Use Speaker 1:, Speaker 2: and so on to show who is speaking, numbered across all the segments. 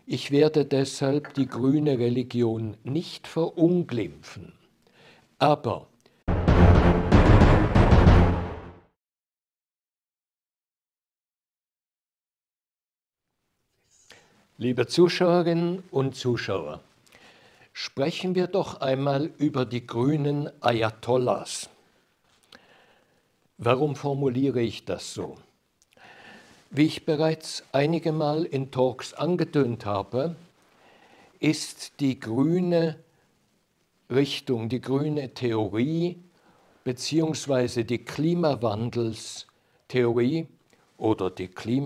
Speaker 1: Ich werde deshalb die grüne Religion nicht verunglimpfen. Aber liebe Zuschauerinnen und Zuschauer, sprechen wir doch einmal über die grünen Ayatollahs. Warum formuliere ich das so? Wie ich bereits einige Mal in Talks angetönt habe, ist die grüne Richtung, die grüne Theorie beziehungsweise die Klimawandelstheorie oder die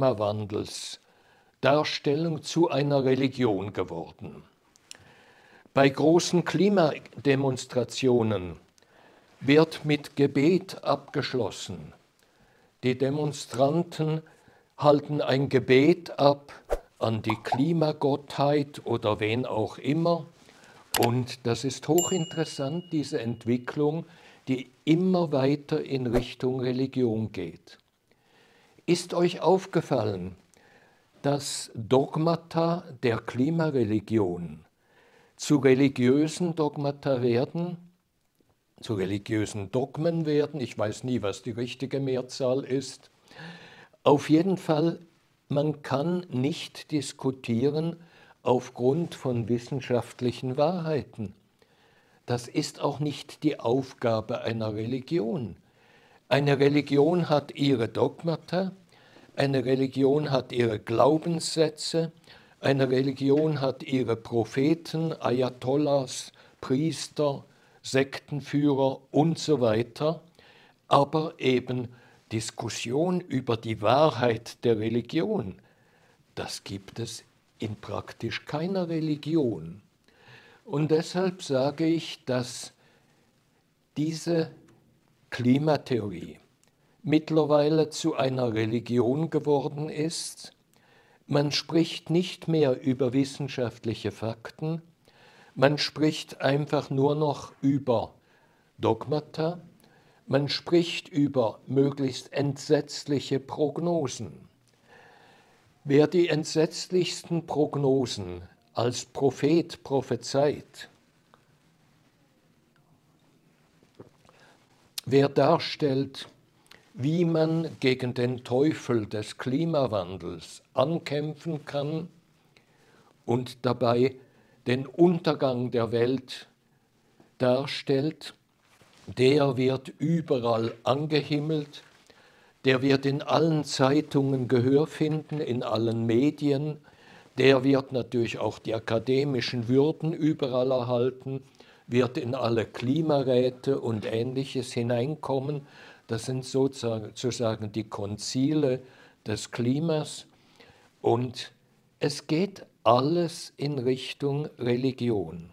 Speaker 1: Klimawandelsdarstellung zu einer Religion geworden. Bei großen Klimademonstrationen wird mit Gebet abgeschlossen. Die Demonstranten halten ein Gebet ab an die Klimagottheit oder wen auch immer. Und das ist hochinteressant, diese Entwicklung, die immer weiter in Richtung Religion geht. Ist euch aufgefallen, dass Dogmata der Klimareligion zu religiösen Dogmata werden, zu religiösen Dogmen werden? Ich weiß nie, was die richtige Mehrzahl ist. Auf jeden Fall, man kann nicht diskutieren aufgrund von wissenschaftlichen Wahrheiten. Das ist auch nicht die Aufgabe einer Religion. Eine Religion hat ihre Dogmata, eine Religion hat ihre Glaubenssätze, eine Religion hat ihre Propheten, Ayatollahs, Priester, Sektenführer und so weiter, aber eben Diskussion über die Wahrheit der Religion, das gibt es in praktisch keiner Religion. Und deshalb sage ich, dass diese Klimatheorie mittlerweile zu einer Religion geworden ist. Man spricht nicht mehr über wissenschaftliche Fakten, man spricht einfach nur noch über Dogmata, man spricht über möglichst entsetzliche Prognosen. Wer die entsetzlichsten Prognosen als Prophet prophezeit, wer darstellt, wie man gegen den Teufel des Klimawandels ankämpfen kann und dabei den Untergang der Welt darstellt, der wird überall angehimmelt, der wird in allen Zeitungen Gehör finden, in allen Medien, der wird natürlich auch die akademischen Würden überall erhalten, wird in alle Klimaräte und Ähnliches hineinkommen. Das sind sozusagen die Konzile des Klimas. Und es geht alles in Richtung Religion.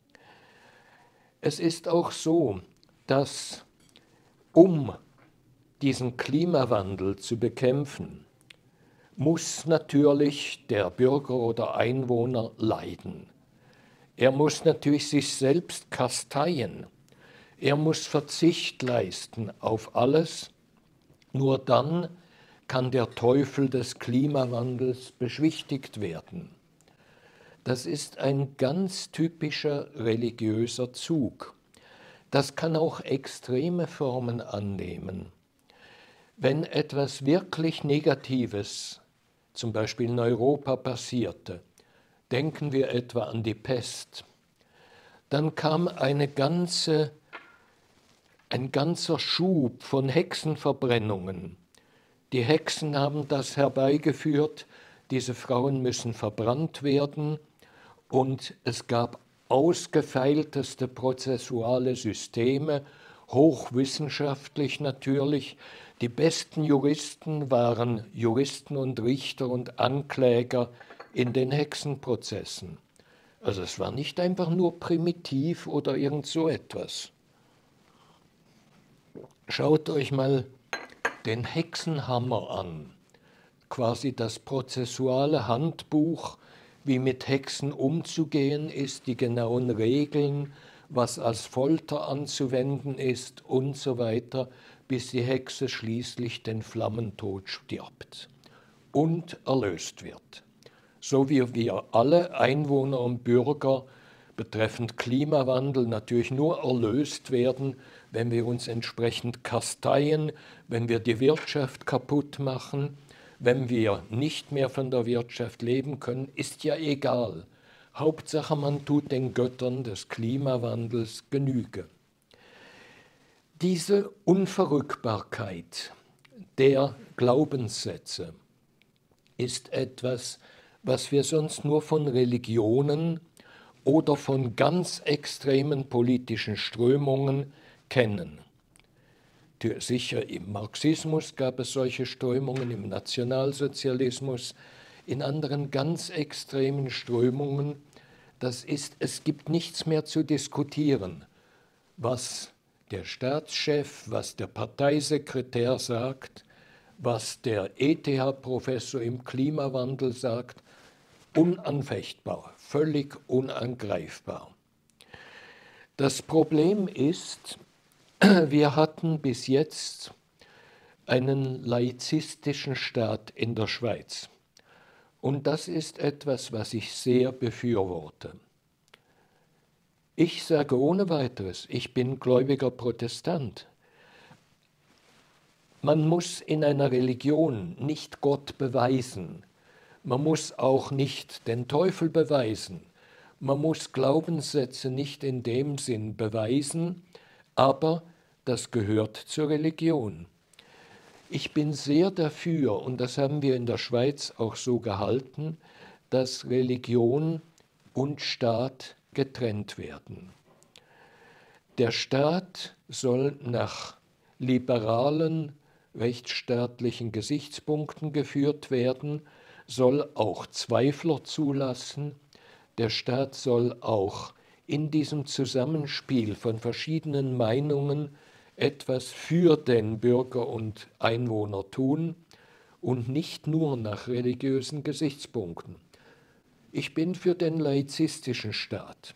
Speaker 1: Es ist auch so, dass um diesen Klimawandel zu bekämpfen, muss natürlich der Bürger oder Einwohner leiden. Er muss natürlich sich selbst kasteien. Er muss Verzicht leisten auf alles. Nur dann kann der Teufel des Klimawandels beschwichtigt werden. Das ist ein ganz typischer religiöser Zug. Das kann auch extreme Formen annehmen. Wenn etwas wirklich Negatives, zum Beispiel in Europa, passierte, denken wir etwa an die Pest, dann kam ein ganzer Schub von Hexenverbrennungen. Die Hexen haben das herbeigeführt, diese Frauen müssen verbrannt werden und es gab ausgefeilteste prozessuale Systeme, hochwissenschaftlich natürlich. Die besten Juristen waren Juristen und Richter und Ankläger in den Hexenprozessen. Also es war nicht einfach nur primitiv oder irgend so etwas. Schaut euch mal den Hexenhammer an, quasi das prozessuale Handbuch, wie mit Hexen umzugehen ist, die genauen Regeln, was als Folter anzuwenden ist und so weiter, bis die Hexe schließlich den Flammentod stirbt und erlöst wird. so wie wir alle Einwohner und Bürger betreffend Klimawandel natürlich nur erlöst werden, wenn wir uns entsprechend kasteien, wenn wir die Wirtschaft kaputt machen, wenn wir nicht mehr von der Wirtschaft leben können, ist ja egal. Hauptsache, man tut den Göttern des Klimawandels Genüge. Diese Unverrückbarkeit der Glaubenssätze ist etwas, was wir sonst nur von Religionen oder von ganz extremen politischen Strömungen kennen. Sicher im Marxismus gab es solche Strömungen, im Nationalsozialismus, in anderen ganz extremen Strömungen. Es gibt nichts mehr zu diskutieren, was der Staatschef, was der Parteisekretär sagt, was der ETH-Professor im Klimawandel sagt, unanfechtbar, völlig unangreifbar. Das Problem ist, wir hatten bis jetzt einen laizistischen Staat in der Schweiz. Und das ist etwas, was ich sehr befürworte. Ich sage ohne weiteres, ich bin gläubiger Protestant. Man muss in einer Religion nicht Gott beweisen. Man muss auch nicht den Teufel beweisen. Man muss Glaubenssätze nicht in dem Sinn beweisen, aber das gehört zur Religion. Ich bin sehr dafür, und das haben wir in der Schweiz auch so gehalten, dass Religion und Staat getrennt werden. Der Staat soll nach liberalen, rechtsstaatlichen Gesichtspunkten geführt werden, soll auch Zweifler zulassen. Der Staat soll auch in diesem Zusammenspiel von verschiedenen Meinungen etwas für den Bürger und Einwohner tun und nicht nur nach religiösen Gesichtspunkten. Ich bin für den laizistischen Staat.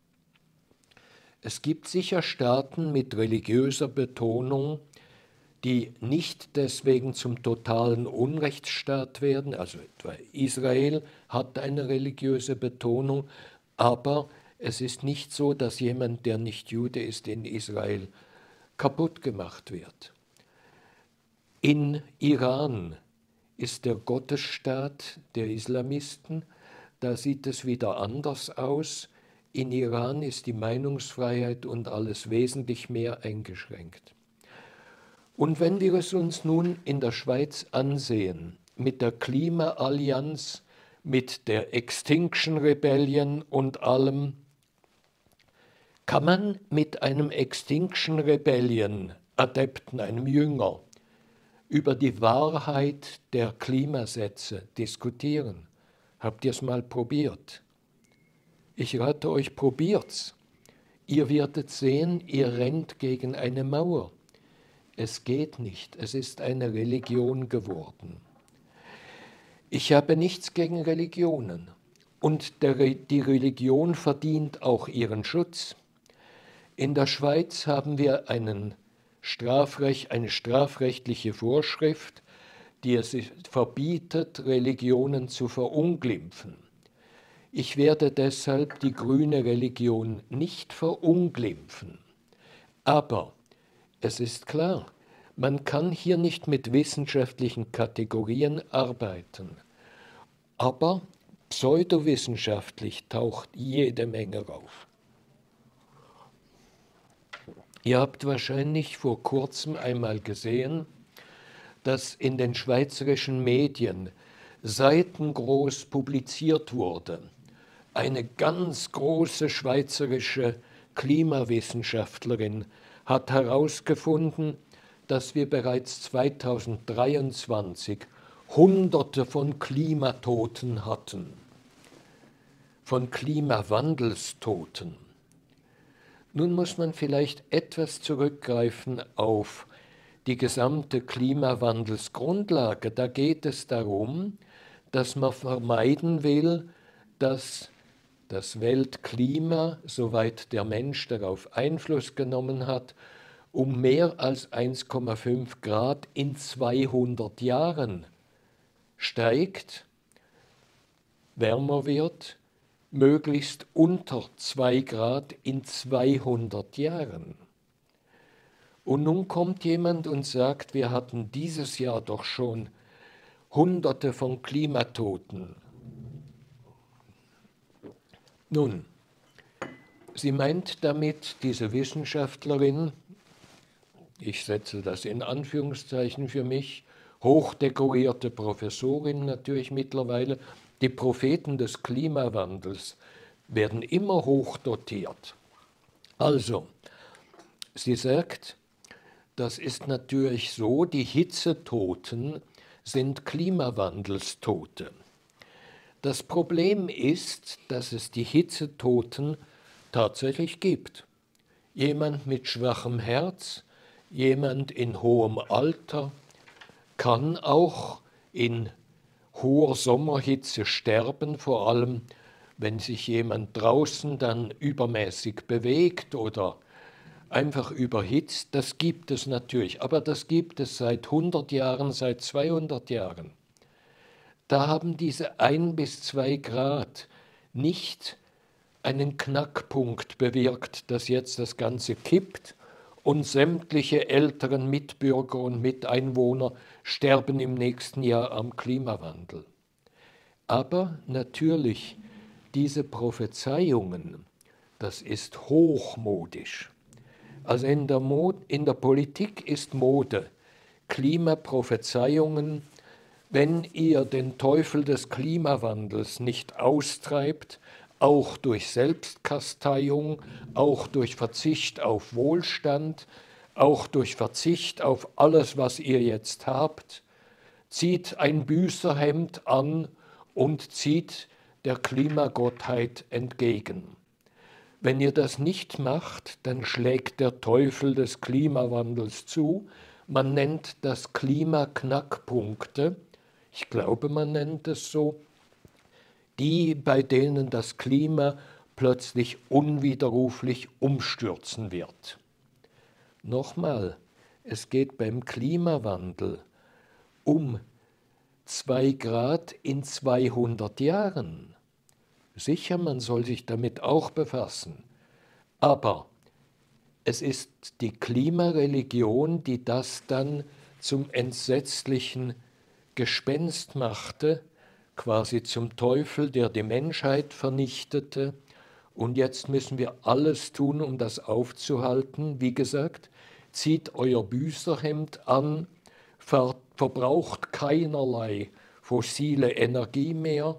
Speaker 1: Es gibt sicher Staaten mit religiöser Betonung, die nicht deswegen zum totalen Unrechtsstaat werden, also etwa Israel hat eine religiöse Betonung, aber es ist nicht so, dass jemand, der nicht Jude ist, in Israel kaputt gemacht wird. In Iran ist der Gottesstaat der Islamisten, da sieht es wieder anders aus. In Iran ist die Meinungsfreiheit und alles wesentlich mehr eingeschränkt. Und wenn wir es uns nun in der Schweiz ansehen, mit der Klimaallianz, mit der Extinction Rebellion und allem, kann man mit einem Extinction Rebellion Adepten, einem Jünger, über die Wahrheit der Klimasätze diskutieren. Habt ihr es mal probiert? Ich rate euch, probiert's. Ihr werdet sehen, ihr rennt gegen eine Mauer. Es geht nicht, es ist eine Religion geworden. Ich habe nichts gegen Religionen und die Religion verdient auch ihren Schutz. In der Schweiz haben wir eine strafrechtliche Vorschrift, die es verbietet, Religionen zu verunglimpfen. Ich werde deshalb die grüne Religion nicht verunglimpfen. Aber es ist klar, man kann hier nicht mit wissenschaftlichen Kategorien arbeiten. Aber pseudowissenschaftlich taucht jede Menge auf. Ihr habt wahrscheinlich vor kurzem einmal gesehen, dass in den schweizerischen Medien seitengroß publiziert wurde. Eine ganz große schweizerische Klimawissenschaftlerin hat herausgefunden, dass wir bereits 2023 Hunderte von Klimatoten hatten, von Klimawandelstoten. Nun muss man vielleicht etwas zurückgreifen auf die gesamte Klimawandelsgrundlage. Da geht es darum, dass man vermeiden will, dass das Weltklima, soweit der Mensch darauf Einfluss genommen hat, um mehr als 1,5 Grad in 200 Jahren steigt. wärmer wird, möglichst unter 2 Grad in 200 Jahren. Und nun kommt jemand und sagt, wir hatten dieses Jahr doch schon Hunderte von Klimatoten. Nun, sie meint damit, diese Wissenschaftlerin, ich setze das in Anführungszeichen für mich, hochdekorierte Professorin natürlich mittlerweile, die Propheten des Klimawandels werden immer hochdotiert. Also, sie sagt, das ist natürlich so, die Hitzetoten sind Klimawandelstote. Das Problem ist, dass es die Hitzetoten tatsächlich gibt. Jemand mit schwachem Herz, jemand in hohem Alter kann auch in hoher Sommerhitze sterben, vor allem wenn sich jemand draußen dann übermäßig bewegt oder einfach überhitzt. Das gibt es natürlich, aber das gibt es seit 100 Jahren, seit 200 Jahren. Da haben diese 1 bis 2 Grad nicht einen Knackpunkt bewirkt, dass jetzt das Ganze kippt und sämtliche älteren Mitbürger und Miteinwohner sterben im nächsten Jahr am Klimawandel. Aber natürlich, diese Prophezeiungen, das ist hochmodisch. Also in der Politik ist Mode, Klimaprophezeiungen. Wenn ihr den Teufel des Klimawandels nicht austreibt, auch durch Selbstkasteiung, auch durch Verzicht auf Wohlstand, auch durch Verzicht auf alles, was ihr jetzt habt, zieht ein Büßerhemd an und zieht der Klimagottheit entgegen. Wenn ihr das nicht macht, dann schlägt der Teufel des Klimawandels zu. Man nennt das Klimaknackpunkte. Ich glaube, man nennt es so, die, bei denen das Klima plötzlich unwiderruflich umstürzen wird. Nochmal, es geht beim Klimawandel um 2 Grad in 200 Jahren. Sicher, man soll sich damit auch befassen, aber es ist die Klimareligion, die das dann zum entsetzlichen Gespenst machte, quasi zum Teufel, der die Menschheit vernichtete. Und jetzt müssen wir alles tun, um das aufzuhalten. Wie gesagt, zieht euer Büßerhemd an, verbraucht keinerlei fossile Energie mehr,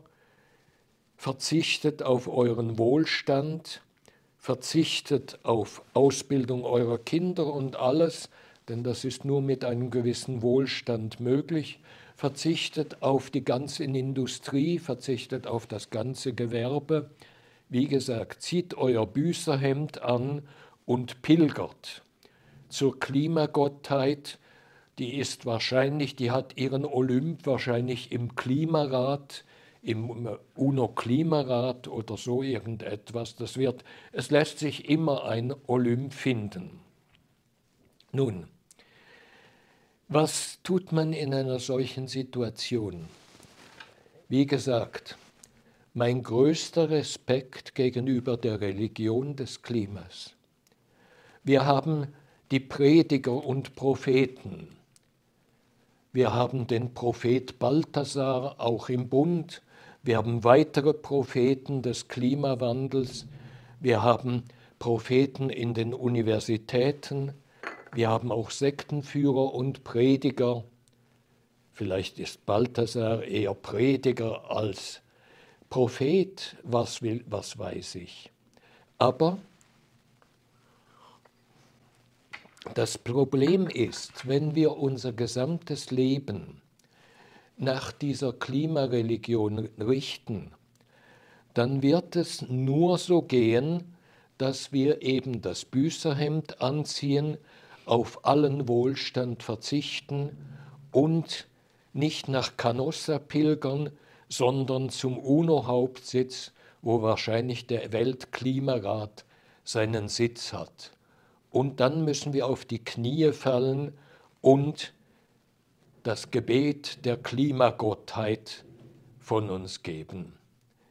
Speaker 1: verzichtet auf euren Wohlstand, verzichtet auf Ausbildung eurer Kinder und alles, denn das ist nur mit einem gewissen Wohlstand möglich, verzichtet auf die ganze Industrie, verzichtet auf das ganze Gewerbe. Wie gesagt, zieht euer Büßerhemd an und pilgert zur Klimagottheit. Die ist wahrscheinlich, die hat ihren Olymp wahrscheinlich im Klimarat, im UNO-Klimarat oder so irgendetwas. Es lässt sich immer ein Olymp finden. Nun, was tut man in einer solchen Situation? Wie gesagt, mein größter Respekt gegenüber der Religion des Klimas. Wir haben die Prediger und Propheten. Wir haben den Prophet Balthasar auch im Bund. Wir haben weitere Propheten des Klimawandels. Wir haben Propheten in den Universitäten. Wir haben auch Sektenführer und Prediger. Vielleicht ist Balthasar eher Prediger als Prophet, was weiß ich. Aber das Problem ist, wenn wir unser gesamtes Leben nach dieser Klimareligion richten, dann wird es nur so gehen, dass wir eben das Büßerhemd anziehen, auf allen Wohlstand verzichten und nicht nach Canossa pilgern, sondern zum UNO-Hauptsitz, wo wahrscheinlich der Weltklimarat seinen Sitz hat. Und dann müssen wir auf die Knie fallen und das Gebet der Klimagottheit von uns geben.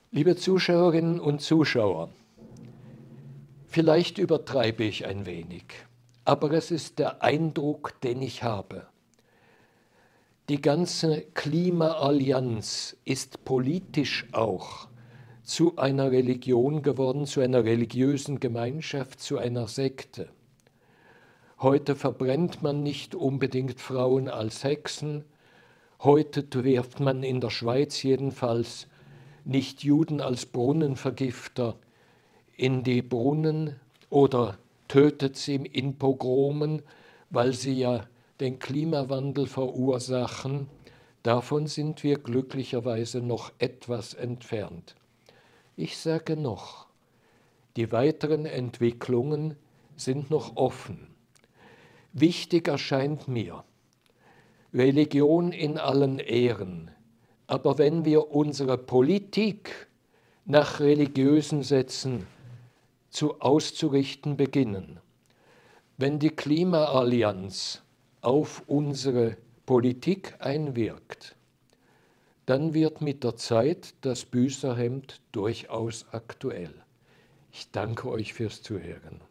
Speaker 1: Liebe Zuschauerinnen und Zuschauer, vielleicht übertreibe ich ein wenig, aber es ist der Eindruck, den ich habe. Die ganze Klimaallianz ist politisch auch zu einer Religion geworden, zu einer religiösen Gemeinschaft, zu einer Sekte. Heute verbrennt man nicht unbedingt Frauen als Hexen. Heute wirft man in der Schweiz jedenfalls nicht Juden als Brunnenvergifter in die Brunnen oder tötet sie in Pogromen, weil sie ja den Klimawandel verursachen. Davon sind wir glücklicherweise noch etwas entfernt. Ich sage noch, die weiteren Entwicklungen sind noch offen. Wichtig erscheint mir, Religion in allen Ehren, aber wenn wir unsere Politik nach religiösen Sätzen auszurichten beginnen, wenn die Klimaallianz auf unsere Politik einwirkt, dann wird mit der Zeit das Büßerhemd durchaus aktuell. Ich danke euch fürs Zuhören.